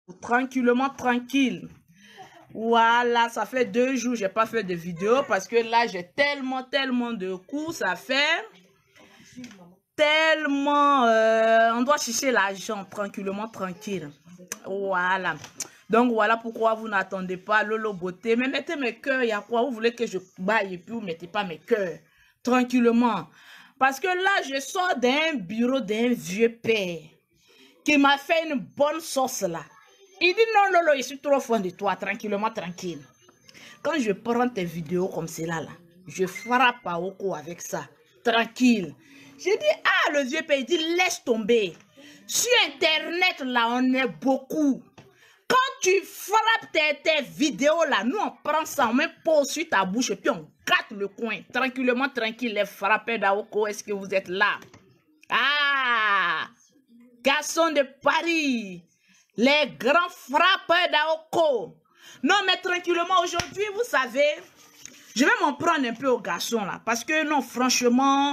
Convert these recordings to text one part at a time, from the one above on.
Tranquillement, tranquille. Voilà, ça fait 2 jours, j'ai pas fait de vidéo parce que là, j'ai tellement de coups, ça fait tellement... on doit chercher l'argent tranquillement, tranquille. Voilà. Donc, voilà pourquoi vous n'attendez pas Lolo Beauté. Mais mettez mes cœurs, il y a quoi? Vous voulez que je baille et puis vous ne mettez pas mes cœurs. Tranquillement. Parce que là, je sors d'un bureau d'un vieux père qui m'a fait une bonne sauce là. Il dit non, Lolo, je suis trop fan de toi, tranquillement, tranquille. Quand je prends tes vidéos comme cela là, je frappe à Oko avec ça, tranquille. J'ai dit, ah, le vieux père, il dit, laisse tomber. Sur Internet là, on est beaucoup. Quand tu frappes tes vidéos là, nous on prend ça, on met pause sur ta bouche et puis on gâte le coin. Tranquillement, tranquille, les frappeurs d'Aoko, est-ce que vous êtes là? Ah, garçons de Paris, les grands frappeurs d'Aoko. Non, mais tranquillement, aujourd'hui, vous savez, je vais m'en prendre un peu aux garçons là. Parce que non, franchement,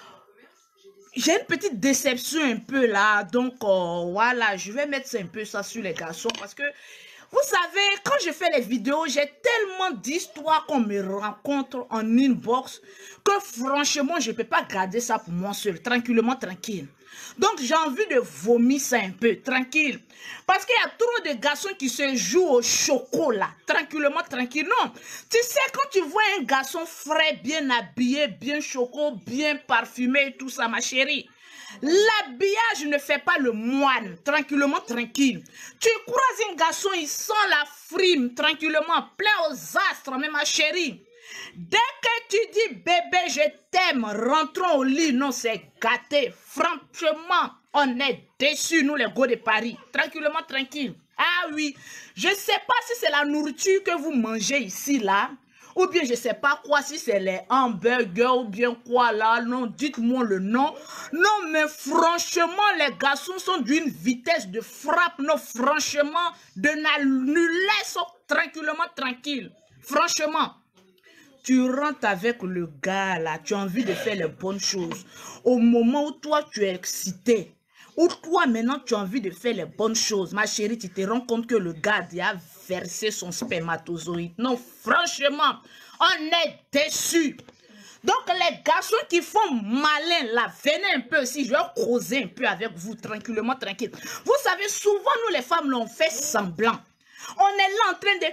j'ai une petite déception un peu là. Donc, voilà, je vais mettre un peu ça sur les garçons. Parce que, vous savez, quand je fais les vidéos, j'ai tellement d'histoires qu'on me rencontre en inbox que franchement, je ne peux pas garder ça pour moi seul. Tranquillement, tranquille. Donc, j'ai envie de vomir ça un peu, tranquille. Parce qu'il y a trop de garçons qui se jouent au chocolat. Tranquillement, tranquille. Non, tu sais, quand tu vois un garçon frais, bien habillé, bien choco, bien parfumé et tout ça, ma chérie, l'habillage ne fait pas le moine. Tranquillement, tranquille. Tu croises un garçon, il sent la frime, tranquillement, plein aux astres, mais ma chérie. Dès que tu dis bébé je t'aime, rentrons au lit, non c'est gâté. Franchement, on est déçus nous les gars de Paris. Tranquillement, tranquille. Ah oui, je ne sais pas si c'est la nourriture que vous mangez ici là, ou bien je ne sais pas quoi, si c'est les hamburgers ou bien quoi là, non, dites-moi le nom. Non mais franchement, les garçons sont d'une vitesse de frappe, non franchement, de l'annulaire, tranquillement, tranquille. Franchement. Tu rentres avec le gars là, tu as envie de faire les bonnes choses. Au moment où toi tu es excité, ou toi maintenant tu as envie de faire les bonnes choses, ma chérie, tu te rends compte que le gars a versé son spermatozoïde. Non, franchement, on est déçus. Donc les garçons qui font malin là, venez un peu ici, je vais causer un peu avec vous, tranquillement, tranquille. Vous savez, souvent nous les femmes, là, on fait semblant. On est là en train de...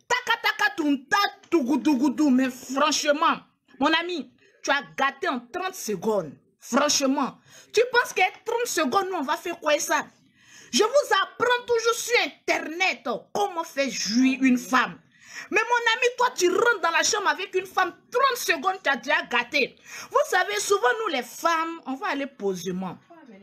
Mais franchement, mon ami, tu as gâté en 30 secondes. Franchement, tu penses qu'à 30 secondes, nous, on va faire quoi ça? Je vous apprends toujours sur Internet comment faire jouir une femme. Mais mon ami, toi, tu rentres dans la chambre avec une femme, 30 secondes, tu as déjà gâté. Vous savez, souvent, nous, les femmes, on va aller posément.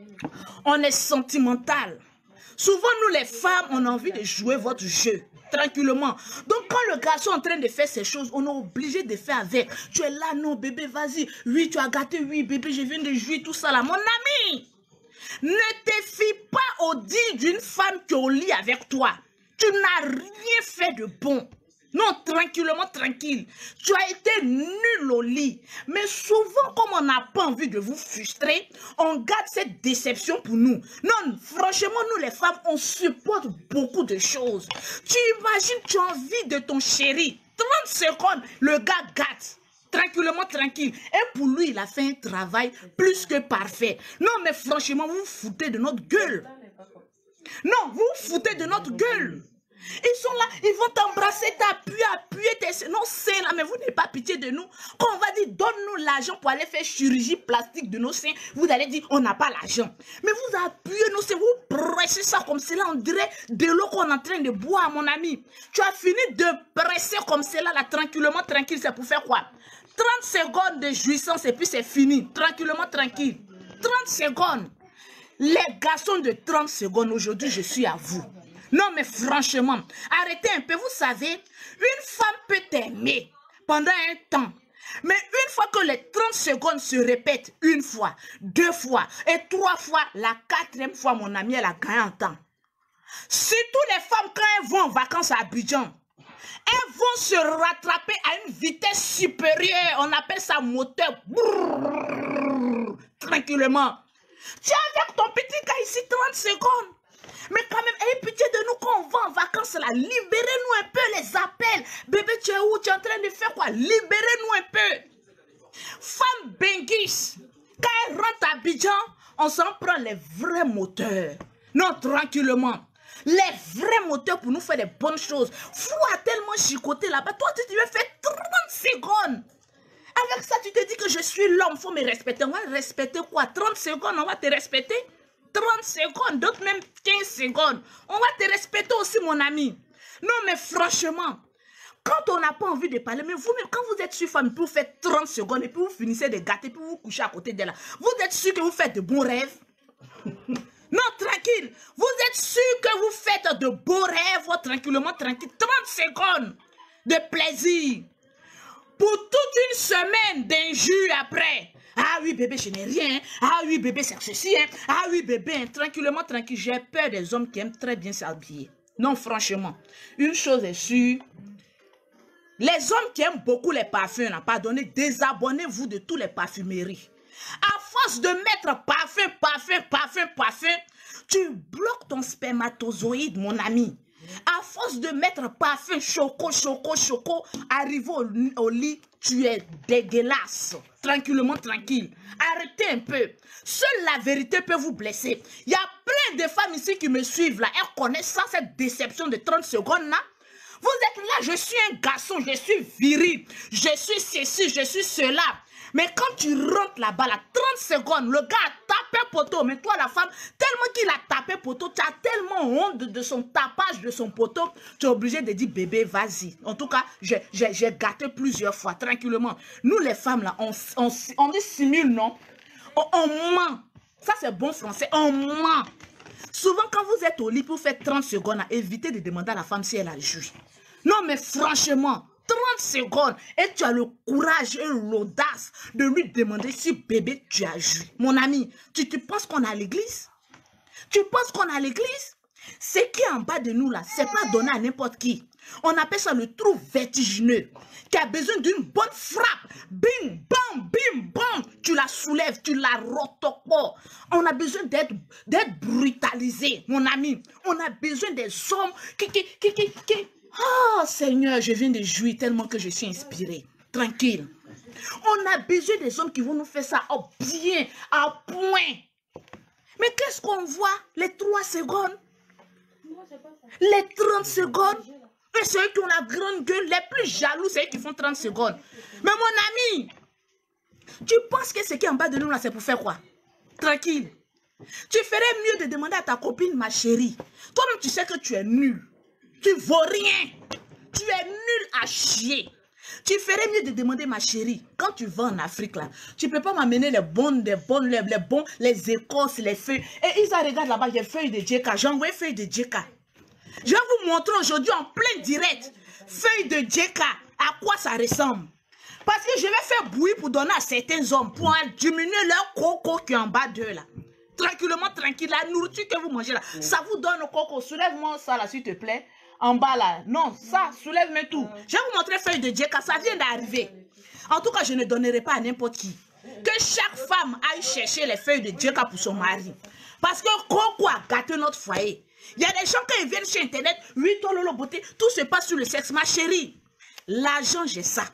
On est sentimental. Souvent, nous, les femmes, on a envie de jouer votre jeu. Tranquillement. Donc, quand le garçon est en train de faire ces choses, on est obligé de faire avec. Tu es là, non, bébé, vas-y. Oui, tu as gâté, oui, bébé, je viens de jouir, tout ça là. Mon ami, ne te fie pas au dit d'une femme qui est au lit avec toi. Tu n'as rien fait de bon. Non, tranquillement, tranquille. Tu as été nul au lit. Mais souvent, comme on n'a pas envie de vous frustrer, on garde cette déception pour nous. Non, franchement, nous les femmes, on supporte beaucoup de choses. Tu imagines, tu as envie de ton chéri. 30 secondes, le gars gâte. Tranquillement, tranquille. Et pour lui, il a fait un travail plus que parfait. Non, mais franchement, vous vous foutez de notre gueule. Non, vous vous foutez de notre gueule. Ils sont là, ils vont t'embrasser, t'appuyer tes... Non, c'est là, mais vous n'avez pas pitié de nous. Quand on va dire, donne-nous l'argent pour aller faire chirurgie plastique de nos seins, vous allez dire, on n'a pas l'argent. Mais vous appuyez nos seins, vous pressez ça comme cela, on dirait de l'eau qu'on est en train de boire, mon ami. Tu as fini de presser comme cela, là, tranquillement, tranquille, c'est pour faire quoi? 30 secondes de jouissance et puis c'est fini. Tranquillement, tranquille. 30 secondes. Les garçons de 30 secondes, aujourd'hui, je suis à vous. Non, mais franchement, arrêtez un peu. Vous savez, une femme peut t'aimer pendant un temps. Mais une fois que les 30 secondes se répètent, une fois, 2 fois et 3 fois, la 4e fois, mon ami, elle a gagné en temps. Surtout les femmes, quand elles vont en vacances à Abidjan, elles vont se rattraper à une vitesse supérieure. On appelle ça moteur. Brrr, tranquillement. Tu es avec ton petit gars ici 30 secondes. Mais quand même, ayez pitié de nous quand on là, libérez-nous un peu les appels. Bébé, tu es où? Tu es en train de faire quoi? Libérez-nous un peu. Femme Bengis, quand elle rentre à Abidjan, on s'en prend les vrais moteurs. Non, tranquillement. Les vrais moteurs pour nous faire des bonnes choses. Fou a tellement chicoté là-bas. Toi, tu veux faire 30 secondes. Avec ça, tu te dis que je suis l'homme, il faut me respecter. On va respecter quoi? 30 secondes, on va te respecter? 30 secondes, d'autres même 15 secondes. On va te respecter aussi, mon ami. Non, mais franchement, quand on n'a pas envie de parler, mais vous-même, quand vous êtes sur femme, vous faites 30 secondes et puis vous finissez de gâter, puis vous couchez à côté d'elle. Vous êtes sûr que vous faites de bons rêves? Non, tranquille. Vous êtes sûr que vous faites de beaux rêves, tranquillement, tranquille. 30 secondes de plaisir. Pour toute une semaine d'injures après. Ah oui, bébé, je n'ai rien. Ah oui, bébé, c'est ceci. Hein. Ah oui, bébé, tranquillement, tranquille. J'ai peur des hommes qui aiment très bien s'habiller. Non, franchement, une chose est sûre. Les hommes qui aiment beaucoup les parfums, pardonnez, désabonnez-vous de tous les parfumeries. À force de mettre parfum, tu bloques ton spermatozoïde, mon ami. À force de mettre parfum, choco, arrivé au lit, tu es dégueulasse. Tranquillement, tranquille. Arrêtez un peu. Seule la vérité peut vous blesser. Il y a plein de femmes ici qui me suivent là. Elles connaissent ça, cette déception de 30 secondes là. Vous êtes là, je suis un garçon, je suis viril, je suis ceci, je suis cela. Mais quand tu rentres là-bas, là, 30 secondes, le gars a tapé poteau. Mais toi, la femme, tellement qu'il a tapé poteau, tu as tellement honte de son tapage de son poteau, tu es obligé de dire, bébé, vas-y. En tout cas, j'ai gâté plusieurs fois, tranquillement. Nous, les femmes, là, on dissimule, non? On ment. Ça, c'est bon français, on ment. Souvent, quand vous êtes au lit pour faire 30 secondes, évitez de demander à la femme si elle a joui. Non, mais franchement, 30 secondes et tu as le courage et l'audace de lui demander si bébé tu as joui. Mon ami, tu penses qu'on est à l'église? Tu penses qu'on est à l'église? Ce qui est en bas de nous là, c'est pas donné à n'importe qui. On appelle ça le trou vertigineux qui a besoin d'une bonne frappe. Bim, bam, tu la soulèves, tu la rotokos. On a besoin d'être brutalisé, mon ami. On a besoin des hommes qui... Oh Seigneur, je viens de jouir tellement que je suis inspirée. Tranquille. On a besoin des hommes qui vont nous faire ça bien, à point. Mais qu'est-ce qu'on voit? Les 3 secondes, les 30 secondes. Et ceux qui ont la grande gueule, les plus jaloux, c'est eux qui font 30 secondes. Mais mon ami, tu penses que ce qui est en bas de nous là, c'est pour faire quoi? Tranquille. Tu ferais mieux de demander à ta copine, ma chérie. Toi-même, tu sais que tu es nul. Tu vaux rien. Tu es nul à chier. Tu ferais mieux de demander, ma chérie, quand tu vas en Afrique, là, tu ne peux pas m'amener les écorces, les feuilles. Et ils regardent là-bas, il y a feuilles de djeka. J'ai envoyé feuilles de djeka. Je vais vous montrer aujourd'hui en plein direct, feuilles de djeka, à quoi ça ressemble. Parce que je vais faire bouillir pour donner à certains hommes, pour diminuer leur coco qui est en bas d'eux, là. Tranquillement, tranquille, la nourriture que vous mangez là, ça vous donne le coco. Soulève-moi ça là, s'il te plaît. En bas là, non, ça, soulève-moi tout. Je vais vous montrer feuille de djeka, ça vient d'arriver. En tout cas, je ne donnerai pas à n'importe qui. Que chaque femme aille chercher les feuilles de djeka pour son mari. Parce que Coco a gâté notre foyer. Il y a des gens quand ils viennent sur Internet, oui, toi, lolo, beauté, tout se passe sur le sexe. Ma chérie, l'argent, j'ai ça.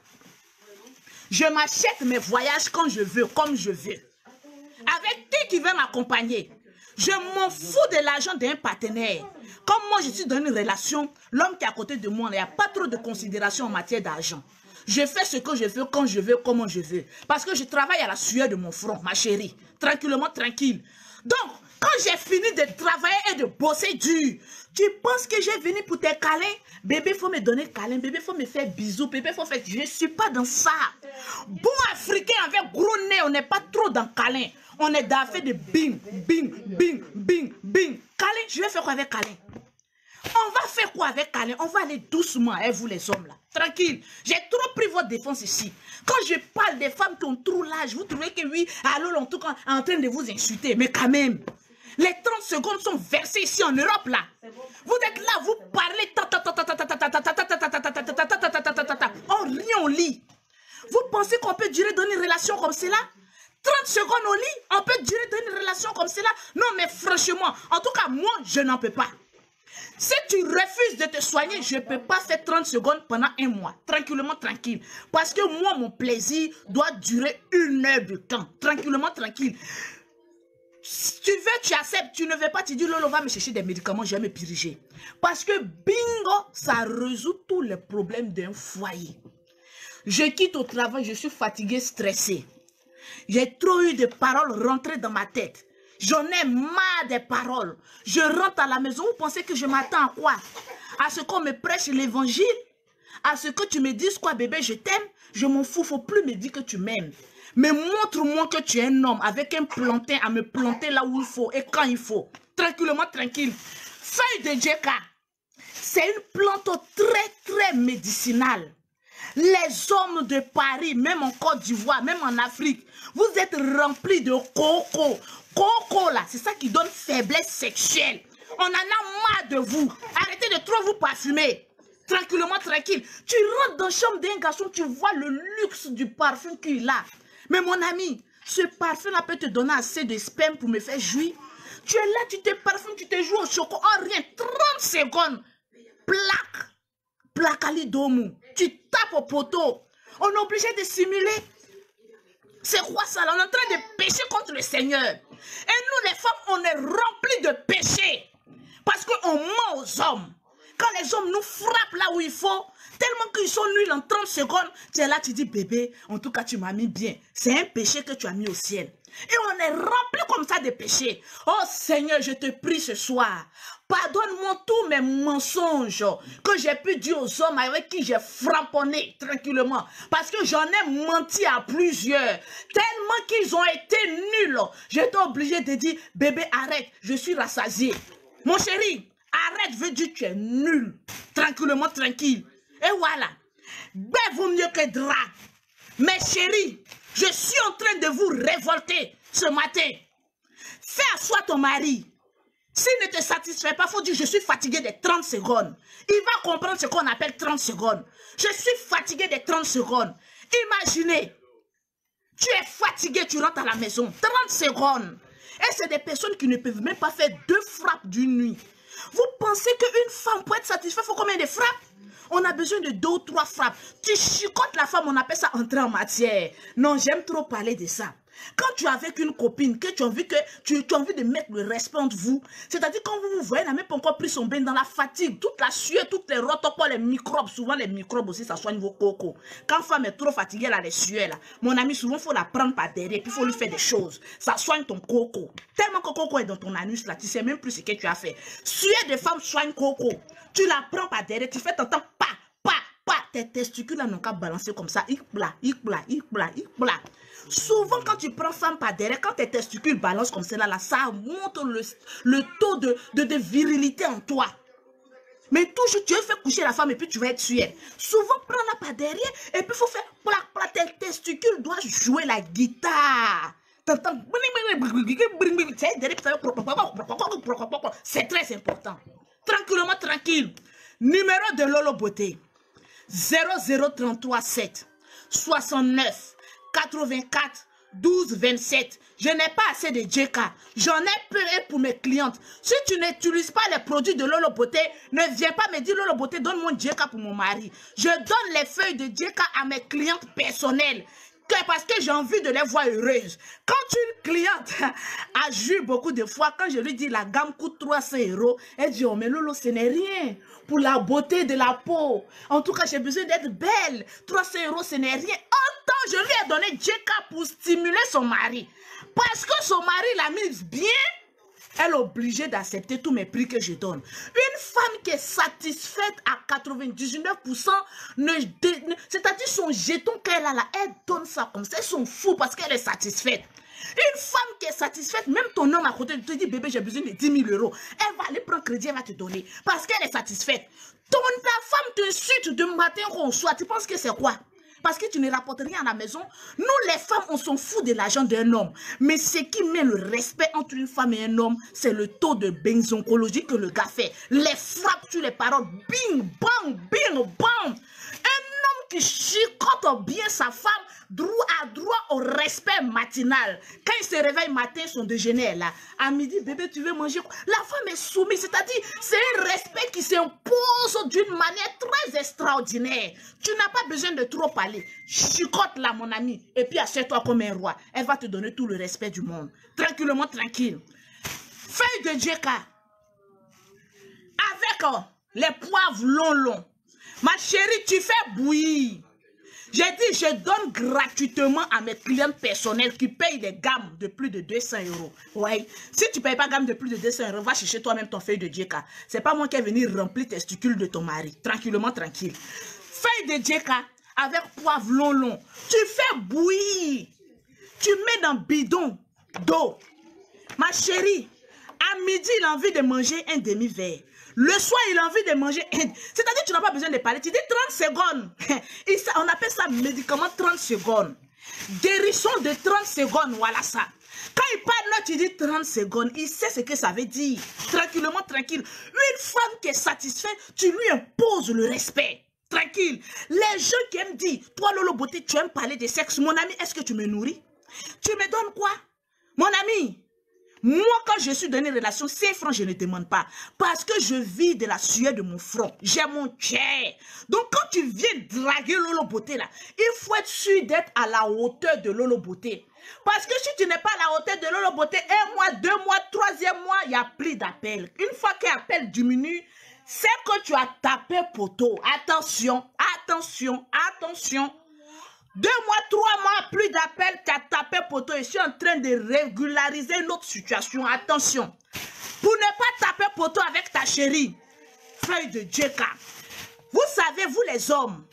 Je m'achète mes voyages quand je veux, comme je veux. Avec qui veut m'accompagner. Je m'en fous de l'argent d'un partenaire. Comme moi, je suis dans une relation, l'homme qui est à côté de moi, il n'y a pas trop de considération en matière d'argent. Je fais ce que je veux, quand je veux, comment je veux. Parce que je travaille à la sueur de mon front, ma chérie. Tranquillement, tranquille. Donc, quand j'ai fini de travailler et de bosser dur, tu penses que j'ai venu pour tes câlins? Bébé, il faut me donner câlin. Bébé, il faut me faire bisous. Bébé, il faut faire... Je ne suis pas dans ça. Bon africain avec gros nez, on n'est pas trop dans câlin. On est dans fait de bing, bing, bing, bing, bing. Câlin, je vais faire quoi avec câlin? On va faire quoi avec câlin? On va aller doucement, hein, vous les hommes là. Tranquille. J'ai trop pris votre défense ici. Quand je parle des femmes qui ont trop l'âge, vous trouvez que oui, alors en tout cas, en train de vous insulter. Mais quand même, les 30 secondes sont versées ici en Europe là. Vous êtes là, vous parlez. On rit, on lit. Vous pensez qu'on peut durer dans une relation comme cela? 30 secondes au lit, on peut durer dans une relation comme cela? Non, mais franchement, en tout cas, moi, je n'en peux pas. Si tu refais refuse de te soigner, je ne peux pas faire 30 secondes pendant un mois. Tranquillement, tranquille. Parce que moi, mon plaisir doit durer 1 heure de temps. Tranquillement, tranquille. Si tu veux, tu acceptes. Tu ne veux pas, tu dis, Lolo, va me chercher des médicaments, je vais me piriger. Parce que bingo, ça résout tous les problèmes d'un foyer. Je quitte au travail, je suis fatiguée, stressée. J'ai trop eu de paroles rentrées dans ma tête. J'en ai marre des paroles. Je rentre à la maison, vous pensez que je m'attends à quoi? À ce qu'on me prêche l'évangile? À ce que tu me dises quoi, bébé, je t'aime? Je m'en fous, faut plus me dire que tu m'aimes. Mais montre-moi que tu es un homme avec un plantain à me planter là où il faut et quand il faut. Tranquillement, tranquille. Feuille de djeka, c'est une plante très médicinale. Les hommes de Paris, même en Côte d'Ivoire, même en Afrique, vous êtes remplis de coco. Coco là, c'est ça qui donne faiblesse sexuelle. On en a marre de vous. Arrêtez de trop vous parfumer. Tranquillement, tranquille. Tu rentres dans la chambre d'un garçon, tu vois le luxe du parfum qu'il a. Mais mon ami, ce parfum-là peut te donner assez de sperme pour me faire jouir. Tu es là, tu te parfumes, tu te joues au chocolat. Oh, rien, 30 secondes. Plaque. Placali domu. Tu tapes au poteau. On est obligé de simuler. C'est quoi ça là? On est en train de pécher contre le Seigneur. Et nous les femmes, on est remplis de péché. Parce qu'on ment aux hommes. Quand les hommes nous frappent là où il faut, tellement qu'ils sont nuls en 30 secondes, tu es là, tu dis, bébé, en tout cas, tu m'as mis bien. C'est un péché que tu as mis au ciel. Et on est rempli comme ça de péchés. Oh Seigneur, je te prie ce soir. Pardonne-moi tous mes mensonges que j'ai pu dire aux hommes avec qui j'ai framponné tranquillement. Parce que j'en ai menti à plusieurs. Tellement qu'ils ont été nuls. J'étais obligé de dire, bébé, arrête, je suis rassasié. Mon chéri, arrête, veux dire tu es nul. Tranquillement, tranquille. Et voilà. Ben vaut mieux que drap. Mes chéris, je suis en train de vous révolter ce matin. Fais asseoir ton mari. S'il ne te satisfait pas, il faut dire je suis fatigué des 30 secondes. Il va comprendre ce qu'on appelle 30 secondes. Je suis fatigué des 30 secondes. Imaginez, tu es fatigué, tu rentres à la maison. 30 secondes. Et c'est des personnes qui ne peuvent même pas faire 2 frappes d'une nuit. Vous pensez qu'une femme pour être satisfaite, il faut combien de frappes? On a besoin de 2 ou 3 frappes. Tu chicotes la femme, on appelle ça entrer en matière. Non, j'aime trop parler de ça. Quand tu es avec une copine, que tu as envie de mettre le respect entre vous, c'est-à-dire quand vous vous voyez, elle n'a même pas encore pris son bain dans la fatigue, toute la sueur, toutes les rotopoles, les microbes, souvent les microbes aussi, ça soigne vos cocos. Quand femme est trop fatiguée, elle a les sueurs là. Mon ami, souvent, il faut la prendre par derrière, puis il faut lui faire des choses. Ça soigne ton coco. Tellement que coco est dans ton anus là, tu sais même plus ce que tu as fait. Sueur de femme soigne coco. Tu la prends par derrière, tu fais ton temps, pas. Tes testicules n'ont qu'à balancer comme ça. Souvent, quand tu prends femme par derrière, quand tes testicules balancent comme ça, là, ça montre le taux de virilité en toi. Mais toujours, tu veux faire coucher la femme et puis tu vas être sueur. Souvent, prends-la par derrière et puis il faut faire tes testicules doivent jouer la guitare. C'est très important. Tranquillement, tranquille. Numéro de Lolo Beauté. 0033 7 69 84 12 27. Je n'ai pas assez de djeka. J'en ai peu pour mes clientes. Si tu n'utilises pas les produits de Lolo Beauté, ne viens pas me dire Lolo Beauté, donne mon djeka pour mon mari. Je donne les feuilles de djeka à mes clientes personnelles. Parce que j'ai envie de les voir heureuses. Quand une cliente a joué beaucoup de fois, quand je lui dis la gamme coûte 300 €, elle dit oh mais Lolo ce n'est rien pour la beauté de la peau. En tout cas j'ai besoin d'être belle. 300 € ce n'est rien. Autant je lui ai donné djeka pour stimuler son mari. Parce que son mari l'a mise bien. Elle est obligée d'accepter tous mes prix que je donne. Une femme qui est satisfaite à 99%, c'est-à-dire son jeton qu'elle a là, elle donne ça comme ça. Elles sont fous parce qu'elle est satisfaite. Une femme qui est satisfaite, même ton homme à côté te dit, bébé, j'ai besoin de 10 000 €. Elle va aller prendre crédit, elle va te donner. Parce qu'elle est satisfaite. Ta femme te suit de matin au soir. Tu penses que c'est quoi? Parce que tu ne rapportes rien à la maison. Nous, les femmes, on s'en fout de l'argent d'un homme. Mais ce qui met le respect entre une femme et un homme, c'est le taux de benzoncologie que le gars fait. Les frappes sur les paroles. Bing, bang, bing, bang. Un homme qui chicote bien sa femme droit au respect matinal. Quand il se réveille matin, son déjeuner est là. À midi, bébé, tu veux manger quoi? La femme est soumise, c'est-à-dire, c'est un respect qui s'impose d'une manière très extraordinaire. Tu n'as pas besoin de trop parler. Chicote là, mon ami, et puis assieds-toi comme un roi. Elle va te donner tout le respect du monde. Tranquillement, tranquille. Feuille de djeka. Avec les poivres longs. Ma chérie, tu fais bouillir. J'ai dit, je donne gratuitement à mes clients personnels qui payent des gammes de plus de 200 €. Ouais. Si tu ne payes pas gamme de plus de 200 €, va chercher toi-même ton feuille de djeka. Ce n'est pas moi qui vais venir remplir tes testicules de ton mari. Tranquillement, tranquille. Feuille de djeka avec poivre long. Tu fais bouillir. Tu mets dans bidon d'eau. Ma chérie, à midi, il a envie de manger un demi-verre. Le soir, il a envie de manger. C'est-à-dire que tu n'as pas besoin de parler. Tu dis 30 secondes. On appelle ça médicament 30 secondes. Guérisson de 30 secondes, voilà ça. Quand il parle là, tu dis 30 secondes. Il sait ce que ça veut dire. Tranquillement, tranquille. Une femme qui est satisfaite, tu lui imposes le respect. Tranquille. Les gens qui aiment dire, toi Lolo Beauté, tu aimes parler de sexe. Mon ami, est-ce que tu me nourris? Tu me donnes quoi? Mon ami, moi, quand je suis dans une relation, 5 francs, je ne demande pas. Parce que je vis de la sueur de mon front. J'ai mon chair. Donc, quand tu viens draguer Lolo Beauté, là, il faut être sûr d'être à la hauteur de Lolo Beauté. Parce que si tu n'es pas à la hauteur de Lolo Beauté, 1 mois, 2 mois, 3e mois, il n'y a plus d'appel. Une fois que l'appel diminue, c'est que tu as tapé poteau. Attention, attention, attention. 2 mois, 3 mois, plus d'appels, tu as tapé poteau. Je suis en train de régulariser une autre situation. Attention. Pour ne pas taper poteau avec ta chérie, feuille de djeka. Vous savez, vous les hommes,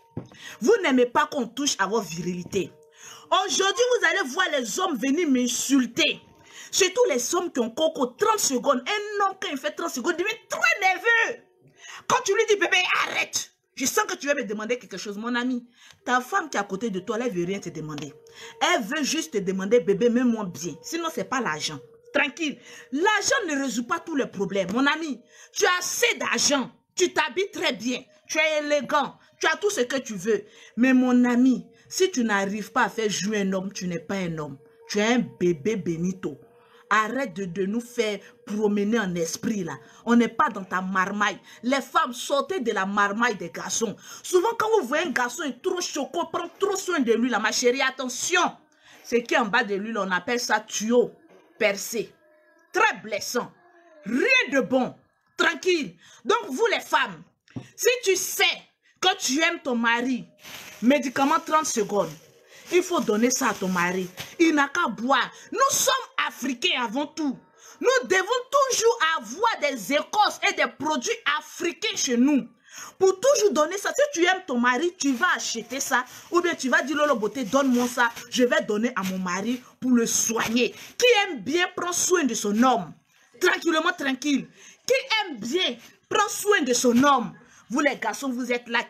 vous n'aimez pas qu'on touche à votre virilité. Aujourd'hui, vous allez voir les hommes venir m'insulter. Surtout les hommes qui ont coco 30 secondes. Un homme, quand il fait 30 secondes, il devient très nerveux. Quand tu lui dis, bébé, arrête. Je sens que tu vas me demander quelque chose, mon ami. Ta femme qui est à côté de toi, elle ne veut rien te demander. Elle veut juste te demander, bébé, mets-moi bien. Sinon, ce n'est pas l'argent. Tranquille. L'argent ne résout pas tous les problèmes. Mon ami, tu as assez d'argent. Tu t'habilles très bien. Tu es élégant. Tu as tout ce que tu veux. Mais mon ami, si tu n'arrives pas à faire jouer un homme, tu n'es pas un homme. Tu es un bébé Benito. Arrête de nous faire promener en esprit là. On n'est pas dans ta marmaille. Les femmes, sortez de la marmaille des garçons. Souvent quand vous voyez un garçon est trop choco, prend trop soin de lui là, ma chérie, attention. Ce qui est en bas de lui, là, on appelle ça tuyau percé. Très blessant. Rien de bon. Tranquille. Donc vous les femmes, si tu sais que tu aimes ton mari, médicament 30 secondes. Il faut donner ça à ton mari. Il n'a qu'à boire. Nous sommes africains avant tout. Nous devons toujours avoir des écorces et des produits africains chez nous. Pour toujours donner ça. Si tu aimes ton mari, tu vas acheter ça. Ou bien tu vas dire, Lolo Beauté, donne-moi ça. Je vais donner à mon mari pour le soigner. Qui aime bien, prend soin de son homme. Tranquillement, tranquille. Qui aime bien, prend soin de son homme. Vous les garçons, vous êtes là.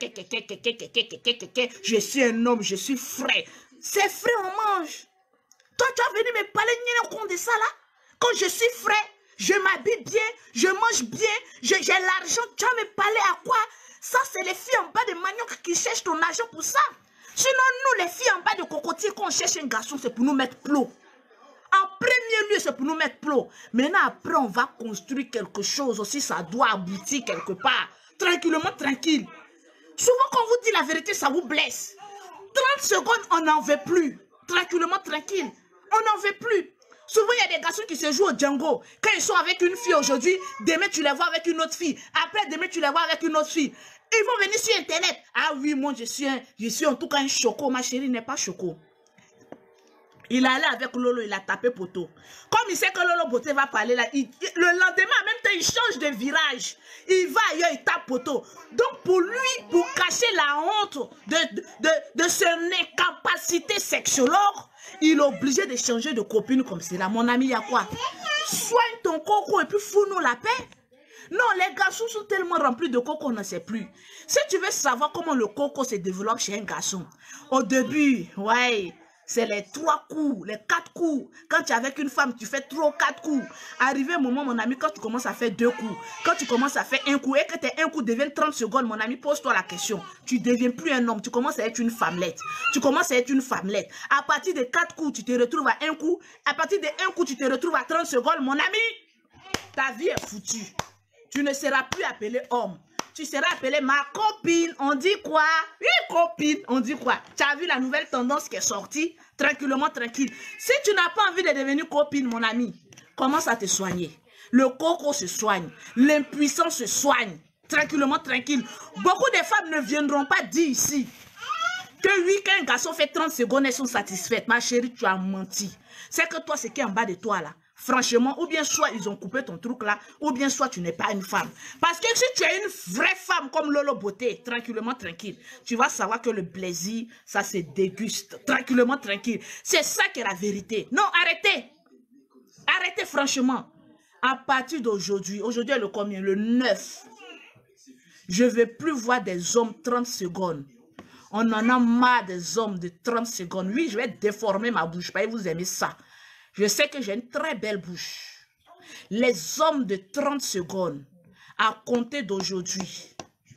Je suis un homme, je suis frais. C'est frais, on mange. Toi, tu as venu me parler de ça là. Quand je suis frais, je m'habille bien, je mange bien, j'ai l'argent. Tu vas me parler à quoi? Ça, c'est les filles en bas de manioc qui cherchent ton argent pour ça. Sinon, nous, les filles en bas de cocotier, quand on cherche un garçon, c'est pour nous mettre plot. En premier lieu, c'est pour nous mettre plot. Maintenant, après, on va construire quelque chose aussi. Ça doit aboutir quelque part. Tranquillement, tranquille. Souvent, quand on vous dit la vérité, ça vous blesse. 30 secondes, on n'en veut plus. Tranquillement, tranquille. On n'en veut plus. Souvent, il y a des garçons qui se jouent au Django. Quand ils sont avec une fille aujourd'hui, demain, tu les vois avec une autre fille. Après, demain, tu les vois avec une autre fille. Ils vont venir sur Internet. Ah oui, moi, je suis en tout cas un choco. Ma chérie n'est pas choco. Il est allé avec Lolo, il a tapé poteau. Comme il sait que Lolo Beauté va parler là, le lendemain, en même temps, il change de virage. Il va ailleurs, il tape poteau. Donc pour lui, pour cacher la honte de son incapacité sexologue, il est obligé de changer de copine comme cela. Mon ami, il y a quoi? Soigne ton coco et puis fous-nous la paix. Non, les garçons sont tellement remplis de coco, on ne sait plus. Si tu veux savoir comment le coco se développe chez un garçon, au début, ouais, C'est les 3 coups, les 4 coups. Quand tu es avec une femme, tu fais 3 ou 4 coups. Arrivé un moment, mon ami, quand tu commences à faire 2 coups, quand tu commences à faire 1 coup et que tes 1 coup deviennent 30 secondes, mon ami, pose-toi la question. Tu ne deviens plus un homme, tu commences à être une femmelette. Tu commences à être une femmelette. À partir de 4 coups, tu te retrouves à 1 coup. À partir de 1 coup, tu te retrouves à 30 secondes, mon ami. Ta vie est foutue. Tu ne seras plus appelé homme. Tu seras appelé ma copine. On dit quoi? Oui, copine. On dit quoi? Tu as vu la nouvelle tendance qui est sortie? Tranquillement, tranquille. Si tu n'as pas envie de devenir copine, mon ami, commence à te soigner. Le coco se soigne. L'impuissance se soigne. Tranquillement, tranquille. Beaucoup de femmes ne viendront pas dire ici que oui, quand un garçon fait 30 secondes, elles sont satisfaites. Ma chérie, tu as menti. C'est que toi, ce qui est en bas de toi, là, franchement, ou bien soit ils ont coupé ton truc là, ou bien soit tu n'es pas une femme. Parce que si tu es une vraie femme comme Lolo Beauté, tranquillement, tranquille, tu vas savoir que le plaisir, ça se déguste. Tranquillement, tranquille. C'est ça qui est la vérité. Non, arrêtez. Arrêtez franchement. À partir d'aujourd'hui, aujourd'hui est le combien? Le 9. Je ne vais plus voir des hommes 30 secondes. On en a marre des hommes de 30 secondes. Oui, je vais déformer ma bouche, parce que vous aimez ça. Je sais que j'ai une très belle bouche. Les hommes de 30 secondes, à compter d'aujourd'hui,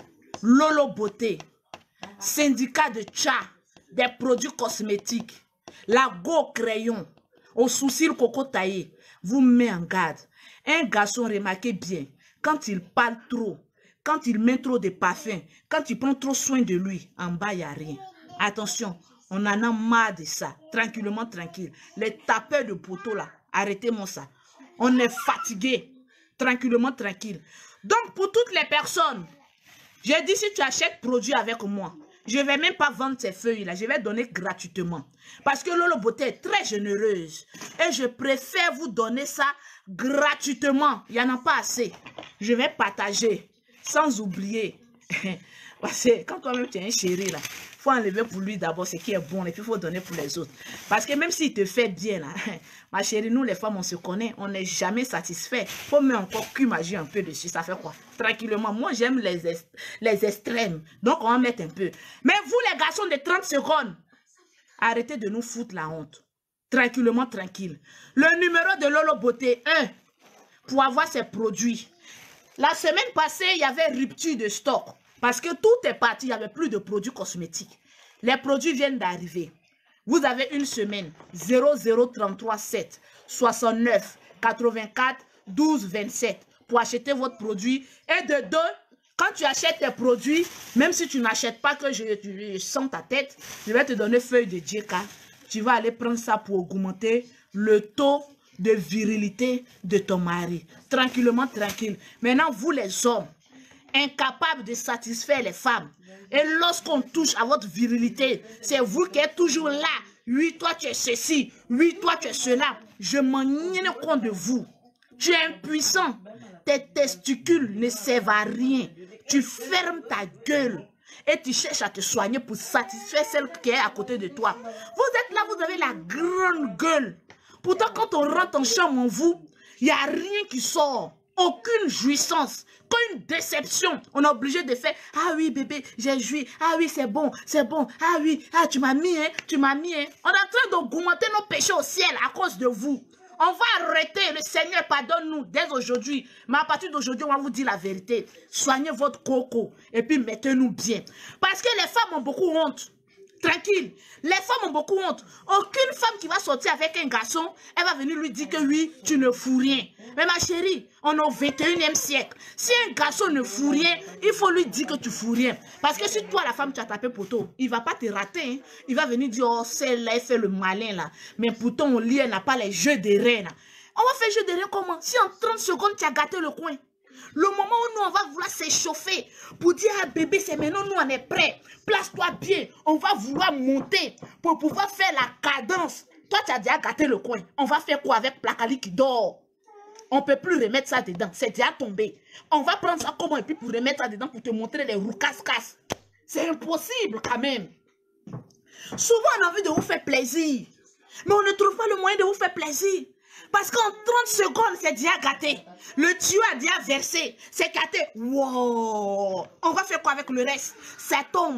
Lolo Beauté, syndicat de tcha, des produits cosmétiques, la go crayon, au sourcil coco taillé, vous met en garde. Un garçon, remarquez bien, quand il parle trop, quand il met trop de parfum, quand il prend trop soin de lui, en bas, il n'y a rien. Attention, on en a marre de ça. Tranquillement, tranquille. Les tapeurs de poteau, là, arrêtez-moi ça. On est fatigué. Tranquillement, tranquille. Donc, pour toutes les personnes, j'ai dit, si tu achètes produit avec moi, je ne vais même pas vendre ces feuilles-là. Je vais donner gratuitement. Parce que Lolo Beauté est très généreuse. Et je préfère vous donner ça gratuitement. Il n'y en a pas assez. Je vais partager. Sans oublier. Parce que quand toi-même tu es un chéri, là, il faut enlever pour lui d'abord ce qui est bon. Et puis il faut donner pour les autres. Parce que même s'il te fait bien, là, ma chérie, nous les femmes, on se connaît. On n'est jamais satisfait. Il faut même encore qu'imaginer un peu dessus. Ça fait quoi? Tranquillement. Moi, j'aime les extrêmes. Donc, on va mettre un peu. Mais vous, les garçons de 30 secondes, arrêtez de nous foutre la honte. Tranquillement, tranquille. Le numéro de Lolo Beauté 1, pour avoir ses produits. La semaine passée, il y avait rupture de stock. Parce que tout est parti, il n'y avait plus de produits cosmétiques. Les produits viennent d'arriver. Vous avez une semaine, 0033 7 69 84 12 27 pour acheter votre produit. Et de deux, quand tu achètes tes produits, même si tu n'achètes pas que je sens ta tête, je vais te donner feuille de JK. Tu vas aller prendre ça pour augmenter le taux de virilité de ton mari. Tranquillement, tranquille. Maintenant, vous les hommes, incapables de satisfaire les femmes. Et lorsqu'on touche à votre virilité, c'est vous qui êtes toujours là. Oui, toi tu es ceci. Oui, toi tu es cela. Je m'en nienne compte de vous. Tu es impuissant. Tes testicules ne servent à rien. Tu fermes ta gueule. Et tu cherches à te soigner pour satisfaire celle qui est à côté de toi. Vous êtes là, vous avez la grande gueule. Pourtant, quand on rentre en chambre en vous, il n'y a rien qui sort. Aucune jouissance. Qu'une déception. On est obligé de faire, ah oui bébé, j'ai joui. Ah oui, c'est bon, c'est bon. Ah oui, ah tu m'as mis, hein, tu m'as mis. Hein. On est en train d'augmenter nos péchés au ciel à cause de vous. On va arrêter. Le Seigneur pardonne-nous dès aujourd'hui. Mais à partir d'aujourd'hui, on va vous dire la vérité. Soignez votre coco et puis mettez-nous bien. Parce que les femmes ont beaucoup honte. Tranquille. Les femmes ont beaucoup honte. Aucune femme qui va sortir avec un garçon, elle va venir lui dire que oui, tu ne fous rien. Mais ma chérie, on est au 21e siècle. Si un garçon ne fout rien, il faut lui dire que tu fous rien. Parce que si toi, la femme, tu as tapé poteau, il ne va pas te rater. Hein. Il va venir dire, oh, celle-là, elle fait le malin là. Mais pourtant, au lit, elle n'a pas les jeux de reins là. On va faire jeu de reins comment? Si en 30 secondes, tu as gâté le coin. Le moment où nous, on va vouloir s'échauffer pour dire, ah bébé, c'est maintenant, nous, on est prêts. Place-toi bien. On va vouloir monter pour pouvoir faire la cadence. Toi, tu as déjà gâté le coin. On va faire quoi avec Placali qui dort? On ne peut plus remettre ça dedans. C'est déjà tombé. On va prendre ça comment et puis pour remettre ça dedans pour te montrer les roues casse-casse. C'est impossible quand même. Souvent, on a envie de vous faire plaisir. Mais on ne trouve pas le moyen de vous faire plaisir. Parce qu'en 30 secondes, c'est déjà gâté. Le tuyau a déjà versé. C'est gâté. Wow. On va faire quoi avec le reste? Ça tombe.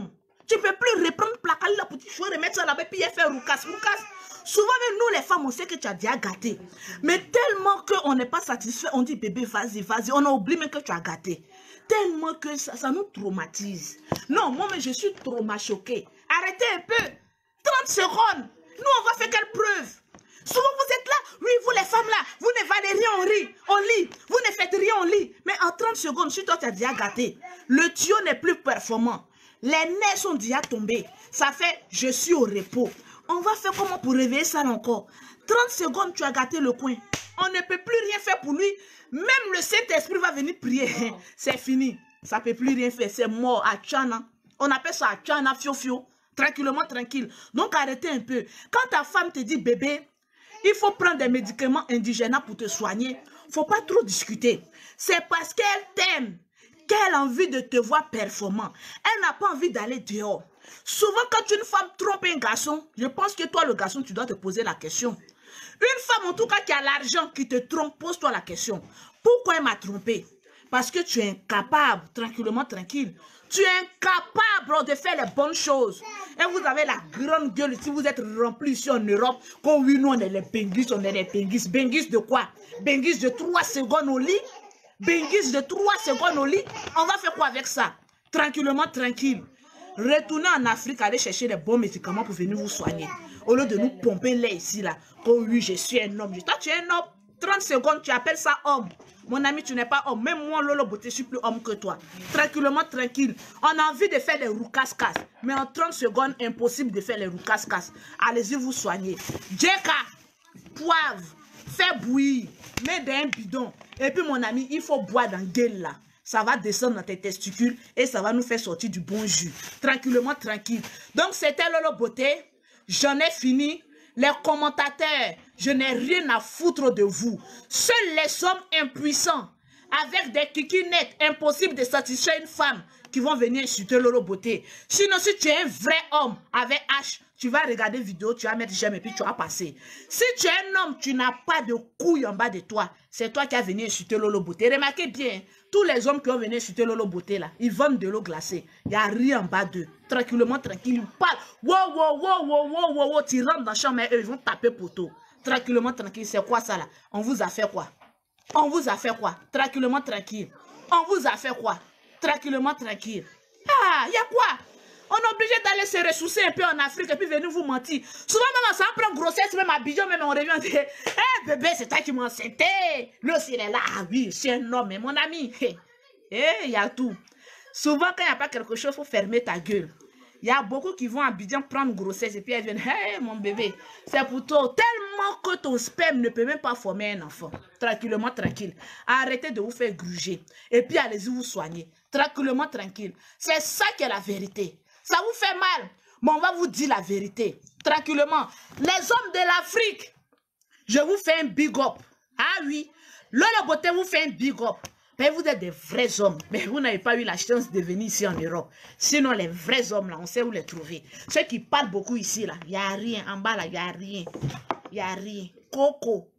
Tu ne peux plus reprendre placali là pour tu remettre ça là-bas, puis faire roucasse. Souvent, même nous les femmes, on sait que tu as déjà gâté. Mais tellement qu'on n'est pas satisfait, on dit bébé, vas-y, vas-y. On a oublié même que tu as gâté. Tellement que ça nous traumatise. Non, moi, mais je suis choquée. Arrêtez un peu. 30 secondes. Nous, on va faire quelle preuve? Souvent, vous êtes là. Oui, vous les femmes là, vous ne valez rien, on lit. Vous ne faites rien, on lit. Mais en 30 secondes, si toi, tu as déjà gâté, le tuyau n'est plus performant. Les nerfs sont déjà tombés. Ça fait, je suis au repos. On va faire comment pour réveiller ça encore? 30 secondes, tu as gâté le coin. On ne peut plus rien faire pour lui. Même le Saint-Esprit va venir prier. C'est fini. Ça ne peut plus rien faire. C'est mort à Tchana. On appelle ça à Tchana, fio-fio. Tranquillement, tranquille. Donc, arrêtez un peu. Quand ta femme te dit, bébé, il faut prendre des médicaments indigènes pour te soigner, il ne faut pas trop discuter. C'est parce qu'elle t'aime, qu'elle a envie de te voir performant. Elle n'a pas envie d'aller dehors. Souvent, quand une femme trompe un garçon, je pense que toi, le garçon, tu dois te poser la question. Une femme, en tout cas, qui a l'argent, qui te trompe, pose-toi la question. Pourquoi elle m'a trompé? Parce que tu es incapable, tranquillement, tranquille. Tu es incapable de faire les bonnes choses. Et vous avez la grande gueule si vous êtes rempli ici en Europe. Comme oui, nous, on est les Benguis, on est les Benguis. Benguis de quoi? Benguis de 3 secondes au lit? Benguis de 3 secondes au lit? On va faire quoi avec ça? Tranquillement, tranquille. Retournez en Afrique, allez chercher les bons médicaments pour venir vous soigner. Au lieu de nous pomper l'air ici, là. Oh oui, je suis un homme. Toi, tu es un homme. 30 secondes, tu appelles ça homme. Mon ami, tu n'es pas homme. Même moi, Lolo Beauté, je suis plus homme que toi. Tranquillement, tranquille. On a envie de faire des roucasse-casse. Mais en 30 secondes, impossible de faire les roucasse-casse. Allez-y vous soigner. Djeka, poivre, fais bouillir, mets dans un bidon. Et puis, mon ami, il faut boire dans gueule là. Ça va descendre dans tes testicules et ça va nous faire sortir du bon jus. Tranquillement, tranquille. Donc, c'était Lolo Beauté. J'en ai fini. Les commentateurs, je n'ai rien à foutre de vous. Seuls les hommes impuissants, avec des kikinettes, impossible de satisfaire une femme, qui vont venir insulter Lolo Beauté. Sinon, si tu es un vrai homme avec H, tu vas regarder vidéo, tu vas mettre j'aime et puis tu vas passer. Si tu es un homme, tu n'as pas de couilles en bas de toi. C'est toi qui as venu insulter Lolo Beauté. Remarquez bien, tous les hommes qui ont venu insulter Lolo Beauté, là, ils vendent de l'eau glacée. Il n'y a rien en bas d'eux. Tranquillement, tranquille, ils parlent. Wow, wow, wow, wow, wow, wow, wow. Tu rentres dans la chambre et eux, ils vont taper poteau. Tranquillement, tranquille. C'est quoi ça là? On vous a fait quoi? On vous a fait quoi? Tranquillement, tranquille. On vous a fait quoi? Tranquillement, tranquille. Ah, il y a quoi? On est obligé d'aller se ressourcer un peu en Afrique et puis venir vous mentir. Souvent, même, ça prend grossesse, même à Bijon, même on revient, on dit, hey, bébé, c'est toi qui m'as enceinté. L'autre, il est là. Ah oui, c'est un homme, mais mon ami. Il y a tout. Souvent, quand il n'y a pas quelque chose, il faut fermer ta gueule. Il y a beaucoup qui vont à Abidjan prendre grossesse et puis elles viennent, hey, mon bébé, c'est pour toi. Tellement que ton sperme ne peut même pas former un enfant. Tranquillement, tranquille. Arrêtez de vous faire gruger. Et puis, allez-y vous soigner. Tranquillement, tranquille. C'est ça qui est la vérité. Ça vous fait mal, mais on va vous dire la vérité. Tranquillement. Les hommes de l'Afrique, je vous fais un big up. Ah oui, Lolo Beauté vous fait un big up. Mais vous êtes des vrais hommes. Mais vous n'avez pas eu la chance de venir ici en Europe. Sinon, les vrais hommes, là, on sait où les trouver. Ceux qui parlent beaucoup ici, là, il n'y a rien. En bas, là, il n'y a rien. Il n'y a rien. Coco.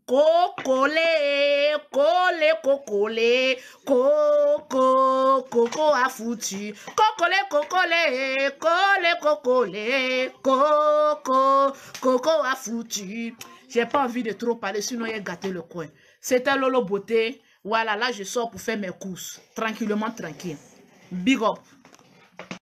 Cocolé, colé, cocolé, coco, coco a foutu. Cocolé, cocolé, colé, cocolé, coco, coco a foutu. J'ai pas envie de trop parler, sinon il a gâté le coin. C'était Lolo Beauté. Voilà, là je sors pour faire mes courses. Tranquillement, tranquille. Big up.